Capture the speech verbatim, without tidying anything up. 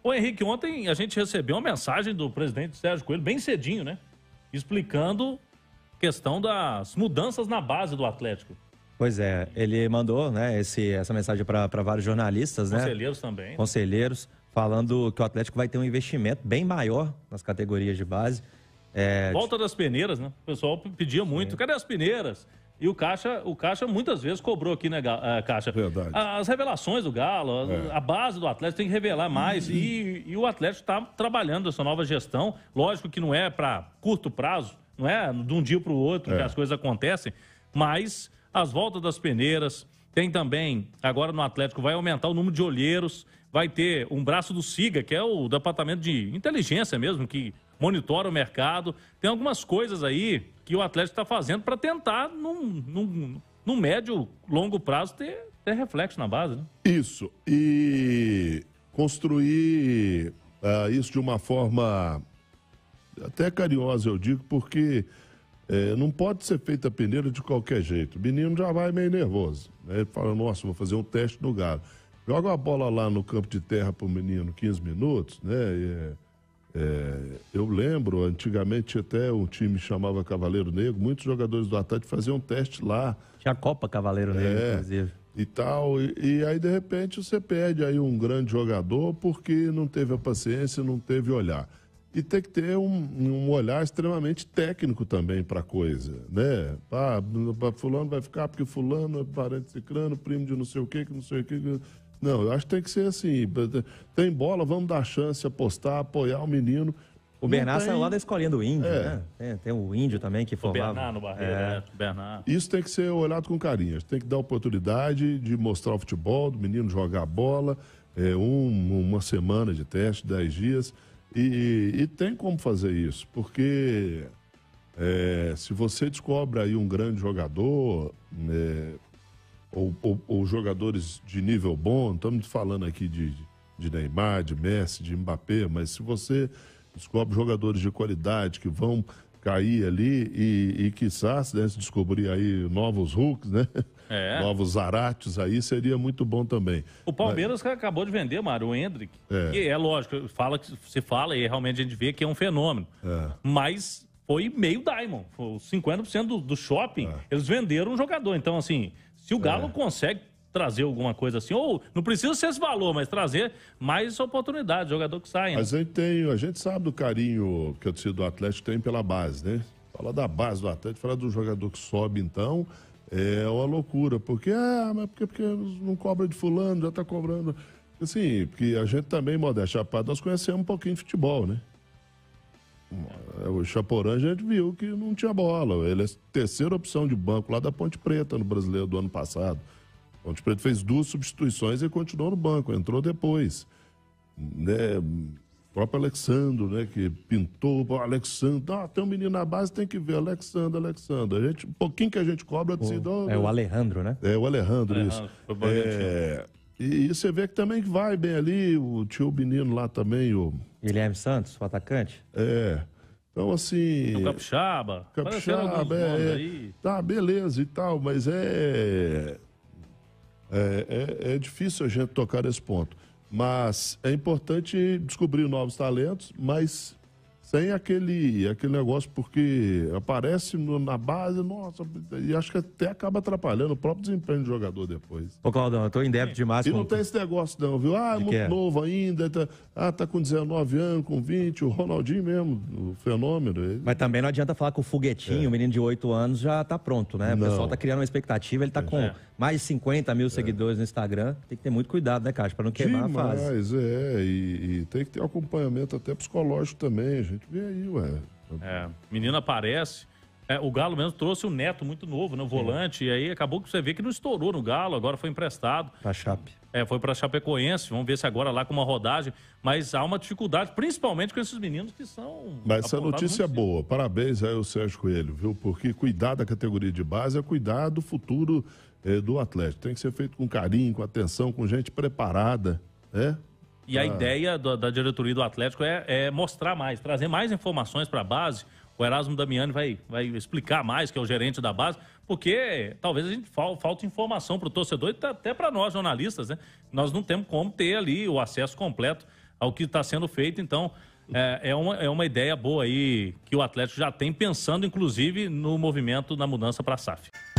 Ô Henrique, ontem a gente recebeu uma mensagem do presidente Sérgio Coelho, bem cedinho, né? Explicando a questão das mudanças na base do Atlético. Pois é, ele mandou, né, esse, essa mensagem para vários jornalistas, né? Conselheiros também. Conselheiros, falando que o Atlético vai ter um investimento bem maior nas categorias de base. É... Volta das peneiras, né? O pessoal pedia muito, Sim. cadê as peneiras? E o Caixa, o Caixa muitas vezes cobrou aqui, né, Caixa? Verdade. As revelações do Galo, É. a base do Atlético tem que revelar mais. Uhum. E, e o Atlético está trabalhando essa nova gestão. Lógico que não é para curto prazo, não é de um dia para o outro é. que as coisas acontecem, mas as voltas das peneiras, tem também, agora no Atlético, vai aumentar o número de olheiros, vai ter um braço do SIGA, que é o departamento de inteligência mesmo, que monitora o mercado. Tem algumas coisas aí que o Atlético está fazendo para tentar, num, num, num médio, longo prazo, ter, ter reflexo na base. Né? Isso. E construir uh, isso de uma forma até carinhosa, eu digo, porque é, não pode ser feita a peneira de qualquer jeito. O menino já vai meio nervoso. Né? Ele fala, nossa, vou fazer um teste no Galo. Joga a bola lá no campo de terra para o menino quinze minutos, né? E, é, eu lembro, antigamente até um time chamava Cavaleiro Negro, muitos jogadores do Atlético faziam um teste lá. Tinha a Copa Cavaleiro Negro, é, inclusive. E tal, e, e aí de repente você perde aí um grande jogador porque não teve a paciência, não teve olhar. E tem que ter um, um olhar extremamente técnico também para a coisa, né? Ah, fulano vai ficar porque fulano é parente de ciclano, primo de não sei o quê, que não sei o quê... Que... Não, eu acho que tem que ser assim, tem bola, vamos dar chance, apostar, apoiar o menino. O Bernard saiu lá da escolinha do Índio, é. né? Tem, tem o Índio também que formava. O Bernard no Barreiro, é. é. Bernard. Isso tem que ser olhado com carinho, tem que dar oportunidade de mostrar o futebol, do menino jogar bola, é, um, uma semana de teste, dez dias, e, e tem como fazer isso, porque é, se você descobre aí um grande jogador... É, Ou, ou, ou jogadores de nível bom, estamos falando aqui de, de Neymar, de Messi, de Mbappé, mas se você descobre jogadores de qualidade que vão cair ali e, e quiçá, né, se descobrir aí novos Hulks, né? É. Novos Zarates aí, seria muito bom também. O Palmeiras mas... acabou de vender, Mário, o Endrick, é. que é lógico, fala, se fala e realmente a gente vê que é um fenômeno, é. mas foi meio Diamond, foi cinquenta por cento do, do shopping, é. eles venderam um jogador, então assim... Se o Galo é. consegue trazer alguma coisa assim, ou não precisa ser esse valor, mas trazer mais oportunidade, jogador que sai. Né? Mas a gente, tem, a gente sabe do carinho que a torcida do Atlético tem pela base, né? Fala da base do Atlético, fala do jogador que sobe, então, é uma loucura. Porque, ah, mas porque, porque não cobra de fulano, já tá cobrando. Assim, porque a gente também, modéstia à parte, nós conhecemos um pouquinho de futebol, né? O Chaporã a gente viu que não tinha bola. Ele é a terceira opção de banco lá da Ponte Preta no Brasileiro do ano passado. A Ponte Preta fez duas substituições e continuou no banco, entrou depois. Né? O próprio Alexandro, né, que pintou o Alexandro. Ah, tem um menino na base, tem que ver. Alexandro, Alexandro. A gente, um pouquinho que a gente cobra... O, é o Alejandro, né? É o Alejandro, Alejandro isso. É, e, e você vê que também vai bem ali, o tio menino lá também, o... Guilherme Santos, o atacante? É. Então, assim... O Capixaba. Capixaba, é, é. Tá, beleza e tal, mas é, é... É, é difícil a gente tocar nesse ponto. Mas é importante descobrir novos talentos, mas sem aquele, aquele negócio, porque aparece no, na base, nossa, e acho que até acaba atrapalhando o próprio desempenho do jogador depois. Ô, Claudão, eu tô em débito demais. E com... não tem esse negócio não, viu? Ah, é muito é? novo ainda, tá, ah, tá com dezenove anos, com vinte, o Ronaldinho mesmo, o fenômeno. Ele... Mas também não adianta falar que o foguetinho, é. o menino de oito anos, já tá pronto, né? Não. O pessoal tá criando uma expectativa, ele tá com é. mais de cinquenta mil seguidores no Instagram, tem que ter muito cuidado, né, Caixa, pra não queimar Demais, a fase. é, e, e tem que ter acompanhamento até psicológico também, a gente vê aí, ué. É, menino aparece. É, o Galo mesmo trouxe um Neto muito novo, né? O volante. Sim. E aí acabou que você vê que não estourou no Galo, agora foi emprestado. Pra Chape. É, foi pra Chapecoense. Vamos ver se agora lá com uma rodagem. Mas há uma dificuldade, principalmente com esses meninos que são. Mas essa notícia é boa. Parabéns aí ao Sérgio Coelho, viu? Porque cuidar da categoria de base é cuidar do futuro eh, do Atlético. Tem que ser feito com carinho, com atenção, com gente preparada, né? E a ah. ideia do, da diretoria do Atlético é, é mostrar mais, trazer mais informações para a base. O Erasmo Damiani vai, vai explicar mais, que é o gerente da base, porque talvez a gente fal, falte informação para o torcedor e até para nós, jornalistas, né? Nós não temos como ter ali o acesso completo ao que está sendo feito. Então, é, é, uma, é uma ideia boa aí que o Atlético já tem, pensando, inclusive, no movimento da mudança para a S A F.